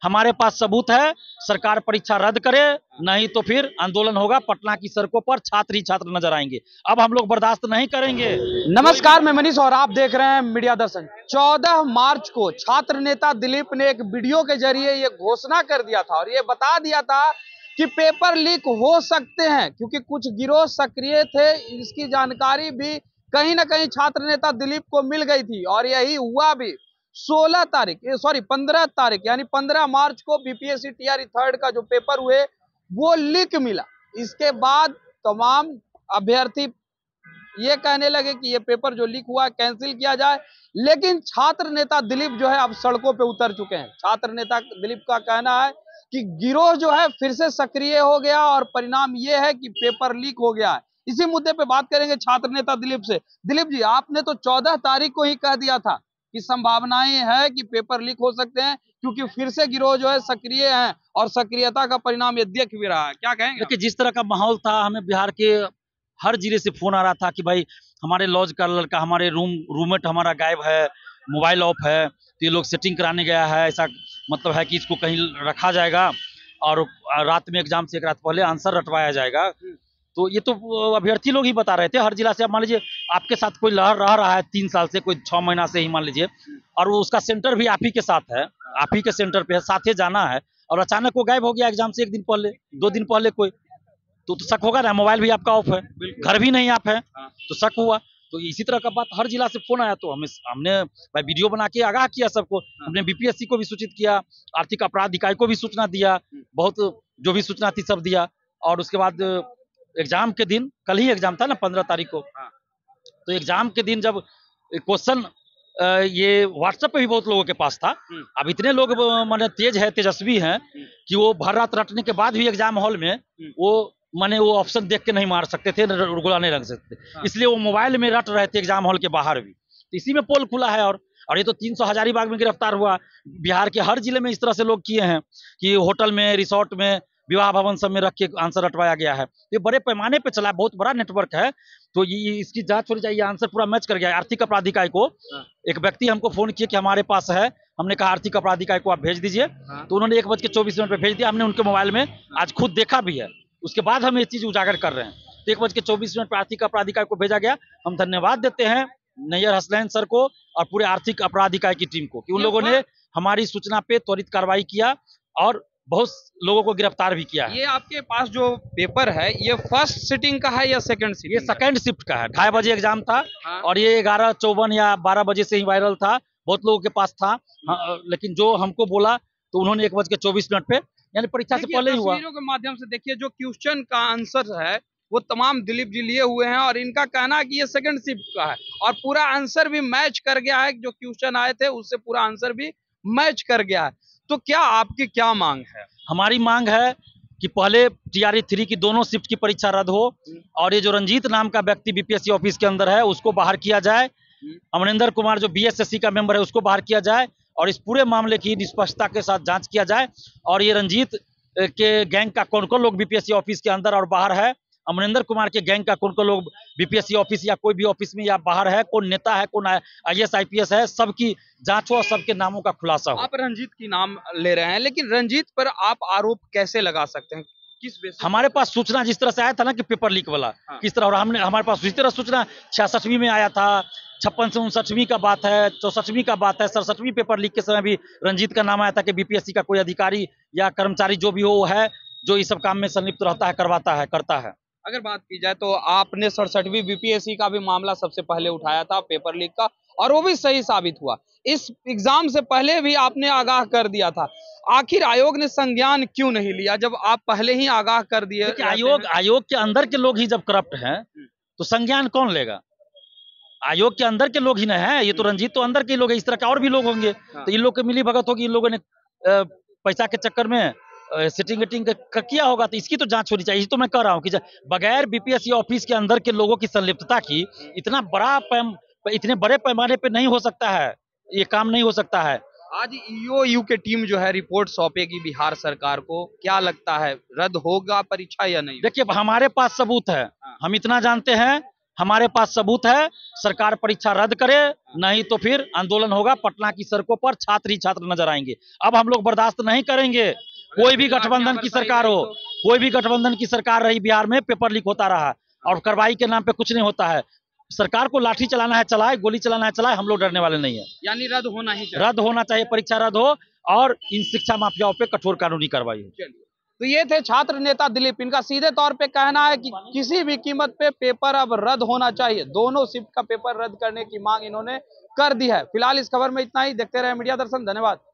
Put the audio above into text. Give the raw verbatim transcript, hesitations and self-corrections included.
हमारे पास सबूत है, सरकार परीक्षा रद्द करे, नहीं तो फिर आंदोलन होगा। पटना की सड़कों पर छात्र ही छात्र नजर आएंगे। अब हम लोग बर्दाश्त नहीं करेंगे। नमस्कार, मैं मनीष और आप देख रहे हैं मीडिया दर्शन। चौदह मार्च को छात्र नेता दिलीप ने एक वीडियो के जरिए ये घोषणा कर दिया था और ये बता दिया था कि पेपर लीक हो सकते हैं, क्योंकि कुछ गिरोह सक्रिय थे। इसकी जानकारी भी कहीं ना कहीं छात्र नेता दिलीप को मिल गई थी और यही हुआ भी। सोलह तारीख सॉरी पंद्रह तारीख यानी पंद्रह मार्च को बीपीएससी टीआरई थर्ड का जो पेपर हुए वो लीक मिला। इसके बाद तमाम अभ्यर्थी ये कहने लगे कि ये पेपर जो लीक हुआ है कैंसिल किया जाए, लेकिन छात्र नेता दिलीप जो है अब सड़कों पे उतर चुके हैं। छात्र नेता दिलीप का कहना है कि गिरोह जो है फिर से सक्रिय हो गया और परिणाम ये है कि पेपर लीक हो गया है। इसी मुद्दे पे बात करेंगे छात्र नेता दिलीप से। दिलीप जी, आपने तो चौदह तारीख को ही कह दिया था कि संभावनाएं है कि पेपर लीक हो सकते हैं, क्योंकि फिर से गिरोह जो है सक्रिय है और सक्रियता का परिणाम ये देख भी रहा है। क्या कहेंगे? देखिए, जिस तरह का माहौल था, हमें बिहार के हर जिले से फोन आ रहा था कि भाई हमारे लॉज का लड़का, हमारे रूम रूममेट हमारा गायब है, मोबाइल ऑफ है, तो ये लोग सेटिंग कराने गया है, ऐसा मतलब है कि इसको कहीं रखा जाएगा और रात में एग्जाम से एक रात पहले आंसर रटवाया जाएगा। तो ये तो अभ्यर्थी लोग ही बता रहे थे हर जिला से। अब मान लीजिए आपके साथ कोई लहर रह रहा है तीन साल से, कोई छह महीना से ही मान लीजिए, और वो उसका सेंटर भी आप ही के साथ है, आप ही के सेंटर पे है, साथ ही जाना है, और अचानक वो गायब हो गया एग्जाम से एक दिन पहले, दो दिन पहले कोई, तो, तो शक होगा ना। मोबाइल भी आपका ऑफ है, घर भी नहीं आप है, तो शक हुआ। तो इसी तरह का बात हर जिला से फोन आया, तो हमें हमने भाई वीडियो बना के आगाह किया सबको। हमने बीपीएससी को भी सूचित किया, आर्थिक अपराध इकाई को भी सूचना दिया, बहुत जो भी सूचना थी सब दिया। और उसके बाद एग्जाम के दिन, कल ही एग्जाम था ना पंद्रह तारीख को, तो एग्जाम के दिन जब क्वेश्चन ये व्हाट्सएप पे भी बहुत लोगों के पास था। अब इतने लोग माने तेज है, तेजस्वी हैं कि वो भर रात रटने के बाद भी एग्जाम हॉल में वो माने वो ऑप्शन देख के नहीं मार सकते थे, रुगला नहीं रख सकते, इसलिए वो मोबाइल में रट रहे थे एग्जाम हॉल के बाहर भी। तो इसी में पोल खुला है। और और ये तो तीन सौ हजारीबाग में गिरफ्तार हुआ। बिहार के हर जिले में इस तरह से लोग किए हैं कि होटल में, रिसोर्ट में, विवाह भवन सब में रख के आंसर रटवाया गया है। ये बड़े पैमाने पे चला, बहुत बड़ा नेटवर्क है। तो ये इसकी जांच होनी चाहिए। आंसर पूरा मैच कर गया। आर्थिक अपराध इकाई को एक व्यक्ति हमको फोन किया कि हमारे पास है, हमने कहा आर्थिक अपराध इकाई को आप भेज दीजिए, तो उन्होंने एक बज के चौबीस मिनट पे भेज दिया। हमने उनके मोबाइल में आज खुद देखा भी है, उसके बाद हम ये चीज उजागर कर रहे हैं। तो एक बज के चौबीस मिनट पर आर्थिक अपराध इकाई को भेजा गया। हम धन्यवाद देते हैं नैयर हसनैन सर को और पूरे आर्थिक अपराध इकाई की टीम को कि उन लोगों ने हमारी सूचना पे त्वरित कार्रवाई किया और बहुत लोगों को गिरफ्तार भी किया है। ये आपके पास जो पेपर है ये फर्स्ट सिटिंग का है या सेकंड सिटिंग? ये सेकंड शिफ्ट का है। ढाई बजे एग्जाम था। हाँ। और ये ग्यारह चौवन या बारह बजे से ही वायरल था, बहुत लोगों के पास था। हाँ, लेकिन जो हमको बोला तो उन्होंने एक बज के चौबीस मिनट पे, यानी परीक्षा से पहले ही हुआ। तस्वीरों के माध्यम से देखिए, जो क्वेश्चन का आंसर है वो तमाम दिलीप जी लिए हुए हैं और इनका कहना है कि ये सेकंड शिफ्ट का है और पूरा आंसर भी मैच कर गया है। जो क्वेश्चन आए थे उससे पूरा आंसर भी मैच कर गया है। तो क्या आपकी क्या मांग है? हमारी मांग है कि पहले टीआरई थ्री की दोनों शिफ्ट की परीक्षा रद्द हो और ये जो रंजीत नाम का व्यक्ति बीपीएससी ऑफिस के अंदर है उसको बाहर किया जाए। अमरिंदर कुमार जो बीएसएससी का मेंबर है उसको बाहर किया जाए और इस पूरे मामले की निष्पक्षता के साथ जांच किया जाए। और ये रंजीत के गैंग का कौन कौन लोग बीपीएससी ऑफिस के अंदर और बाहर है, अमरिंदर कुमार के गैंग का कौन कौन लोग बीपीएससी ऑफिस या कोई भी ऑफिस में या बाहर है, कौन नेता है, कौन आईएएस आईपीएस है, सबकी जांच हो और सबके नामों का खुलासा हो। आप रंजीत की नाम ले रहे हैं, लेकिन रंजीत पर आप आरोप कैसे लगा सकते हैं? किस बेसिस? हमारे पास सूचना जिस तरह से आया था ना कि पेपर लीक वाला, हाँ। किस तरह, और हमने हमारे पास उसी तरह सूचना छियासठवीं में आया था, छप्पन से उनसठवीं का बात है, चौसठवीं का बात है, सड़सठवीं पेपर लीक के समय भी रंजीत का नाम आया था कि बीपीएससी का कोई अधिकारी या कर्मचारी जो भी हो वो है जो इस सब काम में संलिप्त रहता है, करवाता है, करता है। अगर बात की जाए तो आपने सड़सठवीं बीपीएससी का भी मामला सबसे पहले उठाया था, पेपर लीक का, और वो भी सही साबित हुआ। इस एग्जाम से पहले भी आपने आगाह कर दिया था। आखिर आयोग ने संज्ञान क्यों नहीं लिया जब आप पहले ही आगाह कर दिए? आयोग आयोग के अंदर के लोग ही जब करप्ट हैं तो संज्ञान कौन लेगा? आयोग के अंदर के लोग ही ना है। ये तो रंजीत तो अंदर के लोग है, इस तरह के और भी लोग होंगे। तो इन लोग की मिली भगत होगी, इन लोगों ने पैसा के चक्कर में सिटिंग वेटिंग किया होगा। तो इसकी तो जांच होनी चाहिए। तो मैं कह रहा हूँ कि बगैर बीपीएससी ऑफिस के अंदर के लोगों की संलिप्तता की इतना बड़ा पैम इतने बड़े पैमाने पे नहीं हो सकता है, ये काम नहीं हो सकता है। आज ईओयू के टीम जो है रिपोर्ट सौंपेगी बिहार सरकार को, क्या लगता है रद्द होगा परीक्षा या नहीं? देखिए, हमारे पास सबूत है, हम इतना जानते हैं, हमारे पास सबूत है। सरकार परीक्षा रद्द करे, नहीं तो फिर आंदोलन होगा। पटना की सड़कों पर छात्र ही छात्र नजर आएंगे। अब हम लोग बर्दाश्त नहीं करेंगे। कोई भी गठबंधन की सरकार हो, कोई भी गठबंधन की सरकार रही बिहार में, पेपर लीक होता रहा और कार्रवाई के नाम पे कुछ नहीं होता है। सरकार को लाठी चलाना है चलाए, गोली चलाना है चलाए, हम लोग डरने वाले नहीं है। यानी रद्द होना ही चाहिए। रद्द होना चाहिए, परीक्षा रद्द हो और इन शिक्षा माफियाओं पे कठोर कानूनी कार्रवाई हो। तो ये थे छात्र नेता दिलीप। इनका सीधे तौर पे कहना है कि किसी भी कीमत पे पेपर अब रद्द होना चाहिए। दोनों शिफ्ट का पेपर रद्द करने की मांग इन्होंने कर दी है। फिलहाल इस खबर में इतना ही। देखते रहे मीडिया दर्शन। धन्यवाद।